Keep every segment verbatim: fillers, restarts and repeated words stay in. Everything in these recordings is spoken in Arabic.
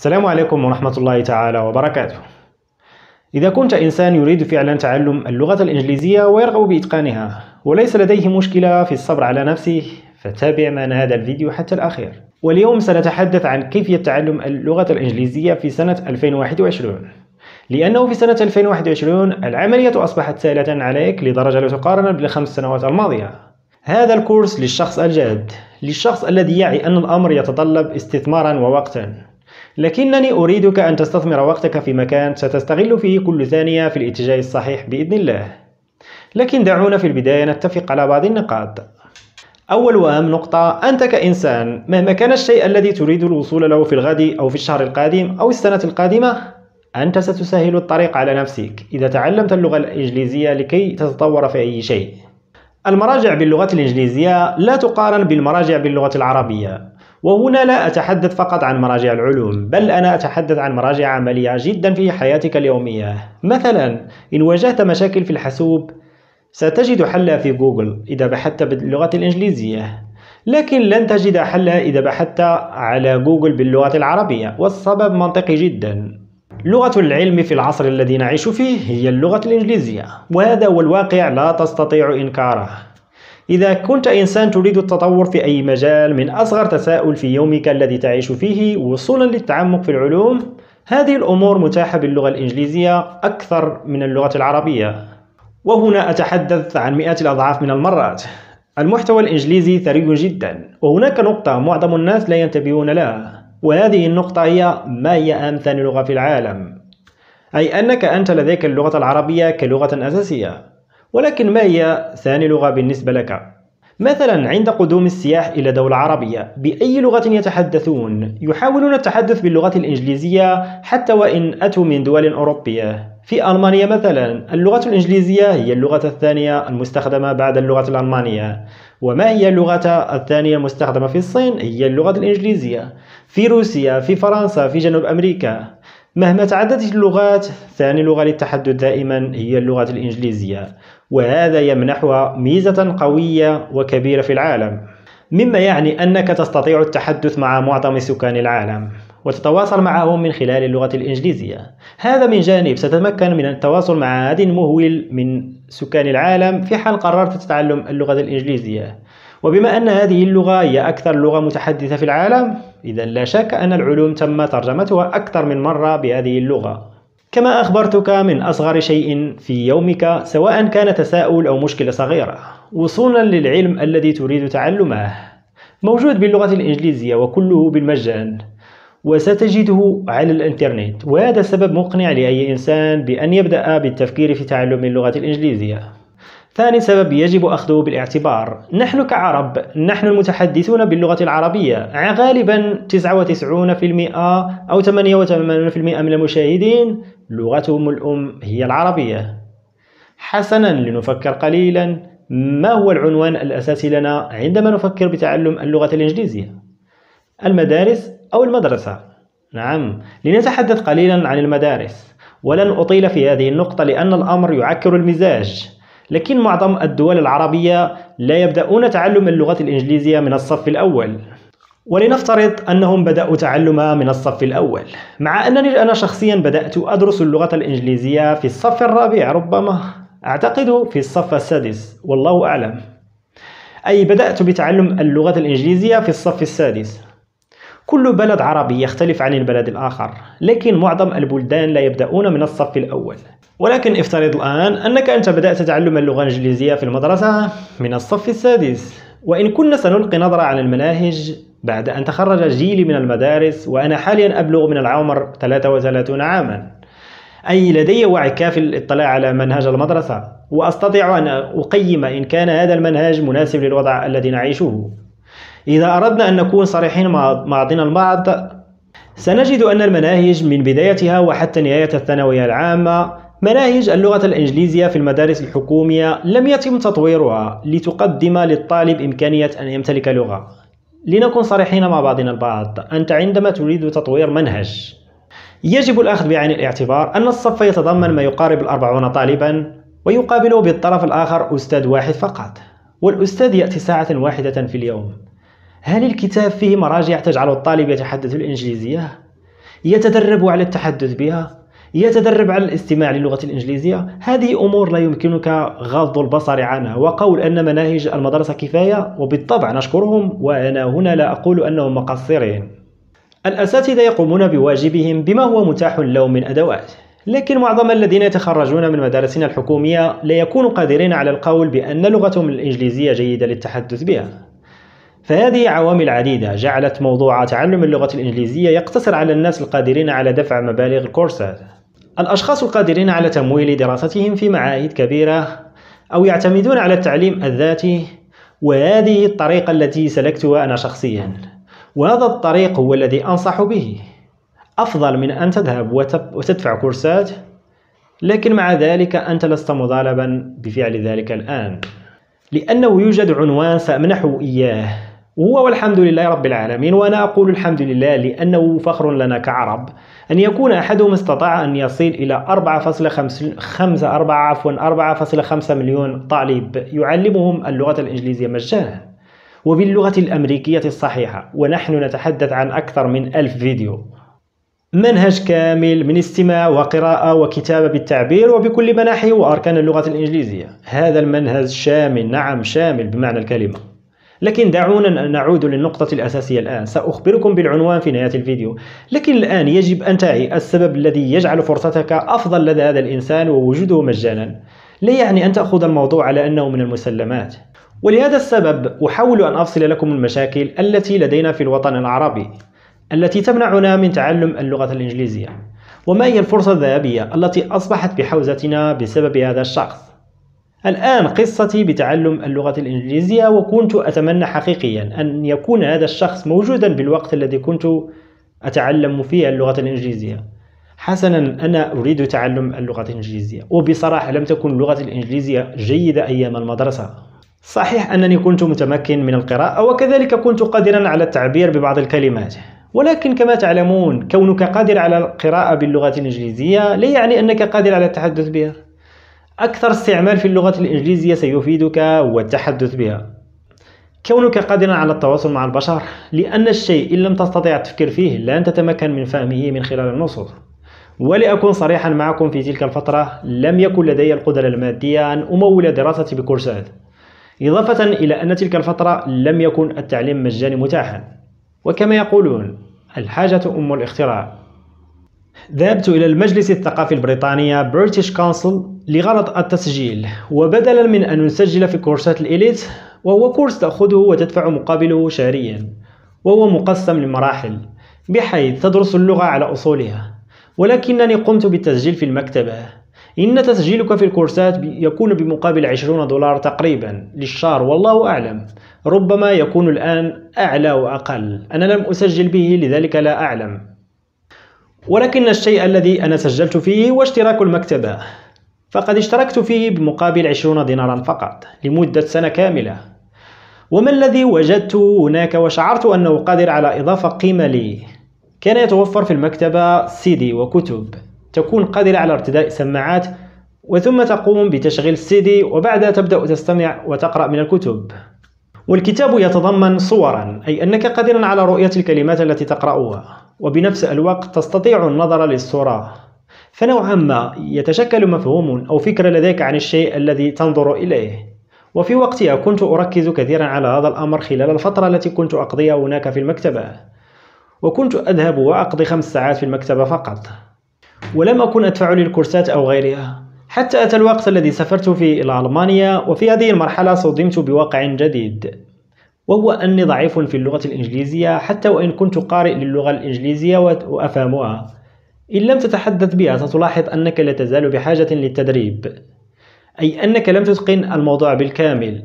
السلام عليكم ورحمة الله تعالى وبركاته. إذا كنت إنسان يريد فعلا تعلم اللغة الإنجليزية ويرغب بإتقانها وليس لديه مشكلة في الصبر على نفسه، فتابع معنا هذا الفيديو حتى الأخير. واليوم سنتحدث عن كيفية تعلم اللغة الإنجليزية في سنة ألفين وواحد وعشرين، لأنه في سنة ألفين وواحد وعشرين العملية أصبحت سهلة عليك لدرجة لا تقارن بالخمس سنوات الماضية. هذا الكورس للشخص الجاد، للشخص الذي يعي أن الأمر يتطلب استثمارا ووقتا، لكنني أريدك أن تستثمر وقتك في مكان ستستغل فيه كل ثانية في الاتجاه الصحيح بإذن الله. لكن دعونا في البداية نتفق على بعض النقاط. أول وأهم نقطة، أنت كإنسان مهما كان الشيء الذي تريد الوصول له في الغد أو في الشهر القادم أو السنة القادمة، أنت ستسهل الطريق على نفسك إذا تعلمت اللغة الإنجليزية لكي تتطور في أي شيء. المراجع باللغة الإنجليزية لا تقارن بالمراجع باللغة العربية، وهنا لا أتحدث فقط عن مراجع العلوم، بل أنا أتحدث عن مراجع عملية جدا في حياتك اليومية. مثلا إن واجهت مشاكل في الحاسوب ستجد حلها في جوجل إذا بحثت باللغة الإنجليزية، لكن لن تجد حلها إذا بحثت على جوجل باللغة العربية، والسبب منطقي جدا. لغة العلم في العصر الذي نعيش فيه هي اللغة الإنجليزية، وهذا هو الواقع لا تستطيع إنكاره. إذا كنت إنسان تريد التطور في أي مجال، من أصغر تساؤل في يومك الذي تعيش فيه وصولا للتعمق في العلوم، هذه الأمور متاحة باللغة الإنجليزية أكثر من اللغة العربية. وهنا أتحدث عن مئات الأضعاف من المرات. المحتوى الإنجليزي ثري جدا، وهناك نقطة معظم الناس لا ينتبهون لها، وهذه النقطة هي: ما هي أهم ثاني لغة في العالم؟ أي أنك أنت لديك اللغة العربية كلغة أساسية، ولكن ما هي ثاني لغة بالنسبة لك؟ مثلا عند قدوم السياح إلى دولة عربية، بأي لغة يتحدثون؟ يحاولون التحدث باللغة الإنجليزية حتى وإن أتوا من دول أوروبية. في ألمانيا مثلا اللغة الإنجليزية هي اللغة الثانية المستخدمة بعد اللغة الألمانية. وما هي اللغة الثانية المستخدمة في الصين؟ هي اللغة الإنجليزية. في روسيا، في فرنسا، في جنوب أمريكا. مهما تعددت اللغات، ثاني لغة للتحدث دائما هي اللغة الإنجليزية، وهذا يمنحها ميزة قوية وكبيرة في العالم، مما يعني أنك تستطيع التحدث مع معظم سكان العالم وتتواصل معهم من خلال اللغة الإنجليزية. هذا من جانب ستتمكن من التواصل مع عدد مهول من سكان العالم في حال قررت تتعلم اللغة الإنجليزية. وبما أن هذه اللغة هي أكثر لغة متحدثة في العالم، إذن لا شك أن العلوم تم ترجمتها أكثر من مرة بهذه اللغة. كما أخبرتك من أصغر شيء في يومك، سواء كان تساؤل أو مشكلة صغيرة، وصولا للعلم الذي تريد تعلمه، موجود باللغة الإنجليزية وكله بالمجان، وستجده على الإنترنت. وهذا سبب مقنع لأي إنسان بأن يبدأ بالتفكير في تعلم اللغة الإنجليزية. ثاني سبب يجب أخذه بالاعتبار: نحن كعرب، نحن المتحدثون باللغة العربية، غالبا تسعة وتسعين بالمئة أو ثمانية وثمانين بالمئة من المشاهدين لغتهم الأم هي العربية. حسنا، لنفكر قليلا، ما هو العنوان الأساسي لنا عندما نفكر بتعلم اللغة الإنجليزية؟ المدارس أو المدرسة؟ نعم، لنتحدث قليلا عن المدارس، ولن أطيل في هذه النقطة لأن الأمر يعكر المزاج. لكن معظم الدول العربية لا يبدأون تعلم اللغة الإنجليزية من الصف الأول، ولنفترض أنهم بدأوا تعلمها من الصف الأول، مع أنني أنا شخصيا بدأت أدرس اللغة الإنجليزية في الصف الرابع، ربما أعتقد في الصف السادس، والله أعلم. أي بدأت بتعلم اللغة الإنجليزية في الصف السادس. كل بلد عربي يختلف عن البلد الآخر، لكن معظم البلدان لا يبدأون من الصف الأول. ولكن افترض الآن أنك أنت بدأت تعلم اللغة الإنجليزية في المدرسة من الصف السادس. وإن كنا سنلقي نظرة على المناهج بعد أن تخرج جيلي من المدارس، وأنا حاليا أبلغ من العمر ثلاثة وثلاثين عاما، أي لدي وعي كافي للاطلاع على منهج المدرسة، وأستطيع أن أقيم إن كان هذا المنهج مناسب للوضع الذي نعيشه. إذا أردنا أن نكون صريحين مع بعضنا البعض، سنجد أن المناهج من بدايتها وحتى نهاية الثانوية العامة، مناهج اللغة الإنجليزية في المدارس الحكومية لم يتم تطويرها لتقدم للطالب إمكانية أن يمتلك لغة. لنكون صريحين مع بعضنا البعض، أنت عندما تريد تطوير منهج يجب الأخذ بعين الاعتبار أن الصف يتضمن ما يقارب الأربعون طالبا، ويقابله بالطرف الآخر أستاذ واحد فقط، والأستاذ يأتي ساعة واحدة في اليوم. هل الكتاب فيه مراجع تجعل الطالب يتحدث الإنجليزية؟ يتدرب على التحدث بها، يتدرب على الاستماع للغة الإنجليزية. هذه أمور لا يمكنك غض البصر عنها، وقول أن مناهج المدرسة كفاية وبالطبع نشكرهم، وأنا هنا لا أقول أنهم مقصرين. الأساتذة يقومون بواجبهم بما هو متاح لهم من أدوات، لكن معظم الذين يتخرجون من مدارسنا الحكومية لا يكونوا قادرين على القول بأن لغتهم الإنجليزية جيدة للتحدث بها. فهذه عوامل عديدة جعلت موضوع تعلم اللغة الإنجليزية يقتصر على الناس القادرين على دفع مبالغ الكورسات. الأشخاص القادرين على تمويل دراستهم في معاهد كبيرة أو يعتمدون على التعليم الذاتي، وهذه الطريقة التي سلكتها أنا شخصيا، وهذا الطريق هو الذي أنصح به. أفضل من أن تذهب وتدفع كورسات لكن مع ذلك أنت لست مطالبا بفعل ذلك الآن، لأنه يوجد عنوان سأمنحه إياه، وهو والحمد لله رب العالمين. وأنا أقول الحمد لله لأنه فخر لنا كعرب أن يكون أحدهم استطاع أن يصل إلى أربعة فاصلة خمسة مليون طالب يعلمهم اللغة الإنجليزية مجانا وباللغة الأمريكية الصحيحة، ونحن نتحدث عن أكثر من ألف فيديو، منهج كامل من استماع وقراءة وكتابة بالتعبير وبكل مناحيه وأركان اللغة الإنجليزية. هذا المنهج شامل، نعم شامل بمعنى الكلمة. لكن دعونا نعود للنقطة الأساسية الآن. سأخبركم بالعنوان في نهاية الفيديو، لكن الآن يجب أن تعي السبب الذي يجعل فرصتك أفضل لدى هذا الإنسان ووجوده مجانا لا يعني أن تأخذ الموضوع على أنه من المسلمات. ولهذا السبب أحاول أن أفصل لكم المشاكل التي لدينا في الوطن العربي التي تمنعنا من تعلم اللغة الإنجليزية، وما هي الفرصة الذهبية التي أصبحت بحوزتنا بسبب هذا الشخص. الآن قصتي بتعلم اللغة الإنجليزية، وكنت أتمنى حقيقيا أن يكون هذا الشخص موجودا بالوقت الذي كنت أتعلم فيه اللغة الإنجليزية. حسنا، أنا أريد تعلم اللغة الإنجليزية، وبصراحة لم تكن اللغة الإنجليزية جيدة أيام المدرسة. صحيح أنني كنت متمكن من القراءة وكذلك كنت قادرا على التعبير ببعض الكلمات، ولكن كما تعلمون كونك قادر على القراءة باللغة الإنجليزية لا يعني أنك قادر على التحدث بها. أكثر استعمال في اللغة الإنجليزية سيفيدك والتحدث بها. كونك قادرا على التواصل مع البشر، لأن الشيء إن لم تستطيع التفكير فيه لن تتمكن من فهمه من خلال النصوص. ولأكون صريحا معكم، في تلك الفترة لم يكن لدي القدرة المادية أن أمول دراستي بكورسات، إضافة إلى أن تلك الفترة لم يكن التعليم مجاني متاحا، وكما يقولون الحاجة أم الاختراع. ذهبت إلى المجلس الثقافي البريطاني British Council لغرض التسجيل، وبدلا من أن نسجل في كورسات الإليت، وهو كورس تأخذه وتدفع مقابله شهريا، وهو مقسم لمراحل بحيث تدرس اللغة على أصولها، ولكنني قمت بالتسجيل في المكتبة. إن تسجيلك في الكورسات يكون بمقابل عشرين دولار تقريبا للشهر، والله أعلم، ربما يكون الآن أعلى وأقل، أنا لم أسجل به لذلك لا أعلم. ولكن الشيء الذي أنا سجلت فيه هو اشتراك المكتبة، فقد اشتركت فيه بمقابل عشرين دينارا فقط لمدة سنة كاملة. وما الذي وجدته هناك وشعرت أنه قادر على إضافة قيمة لي؟ كان يتوفر في المكتبة سيدي وكتب، تكون قادرة على ارتداء سماعات وثم تقوم بتشغيل السيدي، وبعدها تبدأ تستمع وتقرأ من الكتب. والكتاب يتضمن صورا، أي أنك قادر على رؤية الكلمات التي تقرأها، وبنفس الوقت تستطيع النظر للصورة، فنوعا ما يتشكل مفهوم أو فكرة لديك عن الشيء الذي تنظر إليه. وفي وقتها كنت أركز كثيرا على هذا الأمر خلال الفترة التي كنت أقضيها هناك في المكتبة، وكنت أذهب وأقضي خمس ساعات في المكتبة فقط، ولم أكن أدفع للكورسات أو غيرها، حتى أتى الوقت الذي سافرت فيه إلى ألمانيا. وفي هذه المرحلة صدمت بواقع جديد، وهو أني ضعيف في اللغة الإنجليزية، حتى وإن كنت قارئ للغة الإنجليزية وأفهمها. إن لم تتحدث بها ستلاحظ أنك لا تزال بحاجة للتدريب، أي أنك لم تتقن الموضوع بالكامل.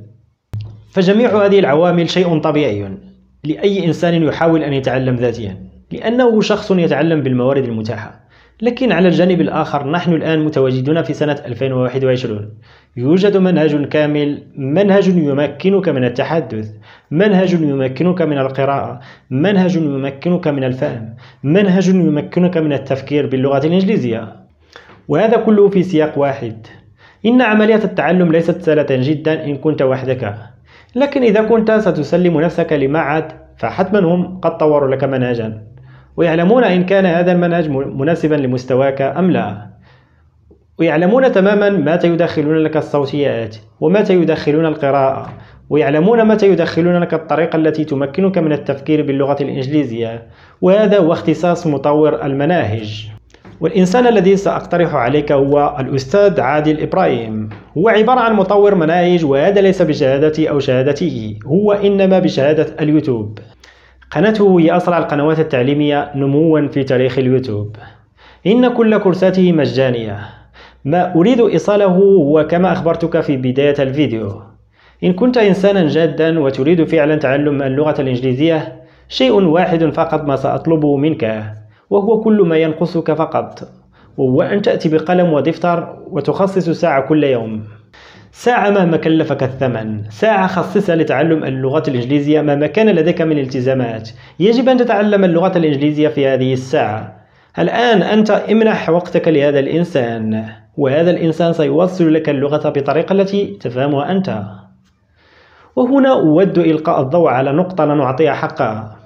فجميع هذه العوامل شيء طبيعي لأي إنسان يحاول أن يتعلم ذاتيا، لأنه شخص يتعلم بالموارد المتاحة. لكن على الجانب الآخر نحن الآن متواجدون في سنة ألفين وواحد وعشرين، يوجد منهج كامل، منهج يمكنك من التحدث، منهج يمكنك من القراءة، منهج يمكنك من الفهم، منهج يمكنك من التفكير باللغة الإنجليزية، وهذا كله في سياق واحد. إن عملية التعلم ليست سهلة جدا إن كنت وحدك، لكن إذا كنت ستسلم نفسك لمعهد فحتما هم قد طوروا لك منهجا، ويعلمون إن كان هذا المنهج مناسبا لمستواك أم لا، ويعلمون تماما متى يدخلون لك الصوتيات ومتى يدخلون القراءة، ويعلمون متى يدخلون لك الطريقة التي تمكنك من التفكير باللغة الإنجليزية. وهذا هو اختصاص مطور المناهج. والإنسان الذي سأقترح عليك هو الأستاذ عادل إبراهيم. هو عبارة عن مطور مناهج، وهذا ليس بشهادتي أو شهادته، هو إنما بشهادة اليوتيوب. قناته هي أسرع القنوات التعليمية نموا في تاريخ اليوتيوب. إن كل كورساته مجانية. ما أريد إيصاله هو كما أخبرتك في بداية الفيديو. إن كنت إنسانا جادا وتريد فعلا تعلم اللغة الإنجليزية، شيء واحد فقط ما سأطلبه منك، وهو كل ما ينقصك فقط، وهو أن تأتي بقلم ودفتر وتخصص ساعة كل يوم. ساعة مهما كلفك الثمن، ساعة خصصها لتعلم اللغة الإنجليزية مهما كان لديك من التزامات. يجب أن تتعلم اللغة الإنجليزية في هذه الساعة. الآن أنت امنح وقتك لهذا الإنسان، وهذا الإنسان سيوصل لك اللغة بطريقة التي تفهمها أنت. وهنا أود إلقاء الضوء على نقطة لا نعطيها حقها،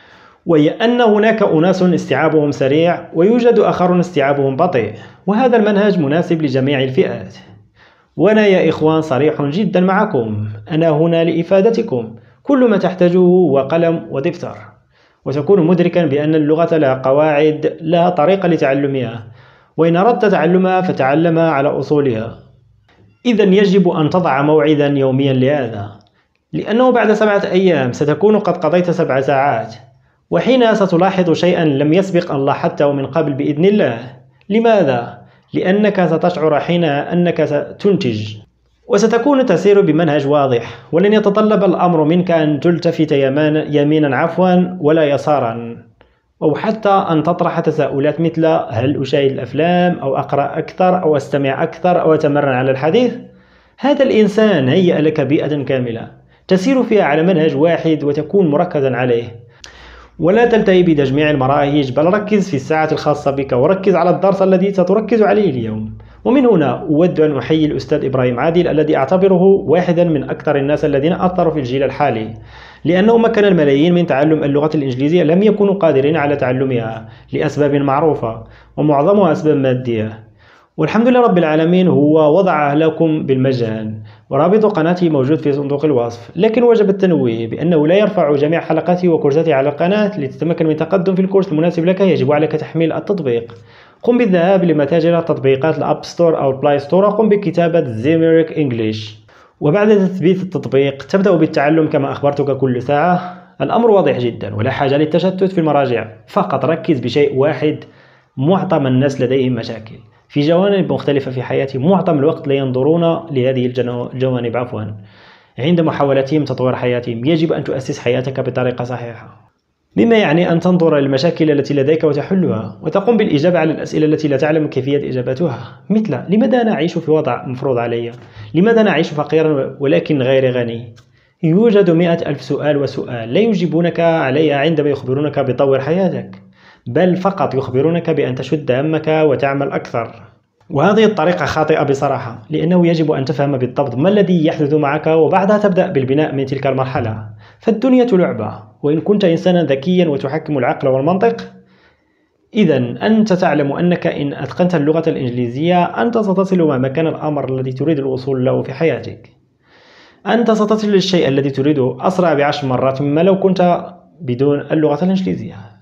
وهي أن هناك أناس استيعابهم سريع ويوجد آخرون استيعابهم بطيء، وهذا المنهج مناسب لجميع الفئات. وأنا يا إخوان صريح جدا معكم، أنا هنا لإفادتكم. كل ما تحتاجه هو قلم ودفتر، وتكون مدركا بأن اللغة لها قواعد، لها طريقة لتعلمها، وإن أردت تعلمها فتعلمها على أصولها. إذا يجب أن تضع موعدا يوميا لهذا، لأنه بعد سبعة أيام ستكون قد قضيت سبع ساعات، وحينها ستلاحظ شيئا لم يسبق أن لاحظته من قبل بإذن الله. لماذا؟ لأنك ستشعر حينها أنك ستنتج، وستكون تسير بمنهج واضح، ولن يتطلب الأمر منك أن تلتفت يمينا عفوا ولا يسارا، أو حتى أن تطرح تساؤلات مثل هل أشاهد الأفلام أو أقرأ أكثر أو أستمع أكثر أو أتمرن على الحديث. هذا الإنسان هيأ لك بيئة كاملة تسير فيها على منهج واحد وتكون مركزا عليه. ولا تلتهي بتجميع المراهج، بل ركز في الساعة الخاصة بك، وركز على الدرس الذي ستركز عليه اليوم. ومن هنا أود أن أحيي الأستاذ إبراهيم عادل الذي أعتبره واحدا من أكثر الناس الذين أثروا في الجيل الحالي، لأنه مكن الملايين من تعلم اللغة الإنجليزية لم يكونوا قادرين على تعلمها لأسباب معروفة، ومعظمها أسباب مادية. والحمد لله رب العالمين هو وضعها لكم بالمجان، ورابط قناته موجود في صندوق الوصف. لكن وجب التنويه بأنه لا يرفع جميع حلقاته وكورساته على القناة. لتتمكن من التقدم في الكورس المناسب لك يجب عليك تحميل التطبيق. قم بالذهاب لمتاجر التطبيقات الأب ستور أو البلاي ستور، وقم بكتابة زيميريك إنجليش، وبعد تثبيت التطبيق تبدأ بالتعلم كما أخبرتك كل ساعة. الأمر واضح جدا ولا حاجة للتشتت في المراجع، فقط ركز بشيء واحد. معظم الناس لديهم مشاكل في جوانب مختلفة في حياتهم، معظم الوقت لا ينظرون لهذه الجوانب عفوا عند محاولتهم تطوير حياتهم. يجب أن تؤسس حياتك بطريقة صحيحة، مما يعني أن تنظر للمشاكل التي لديك وتحلها، وتقوم بالإجابة على الأسئلة التي لا تعلم كيفية إجابتها، مثل لماذا أنا أعيش في وضع مفروض علي؟ لماذا أنا أعيش فقيرا ولكن غير غني؟ يوجد مئة ألف سؤال وسؤال لا يجيبونك عليها عندما يخبرونك بطور حياتك، بل فقط يخبرونك بأن تشد همك وتعمل أكثر. وهذه الطريقة خاطئة بصراحة، لأنه يجب أن تفهم بالضبط ما الذي يحدث معك، وبعدها تبدأ بالبناء من تلك المرحلة. فالدنيا لعبة، وإن كنت إنسانا ذكيا وتحكم العقل والمنطق، إذا أنت تعلم أنك إن أتقنت اللغة الإنجليزية أنت ستصل مهما كان الأمر الذي تريد الوصول له في حياتك. أنت ستصل للشيء الذي تريده أسرع بعشر مرات مما لو كنت بدون اللغة الإنجليزية.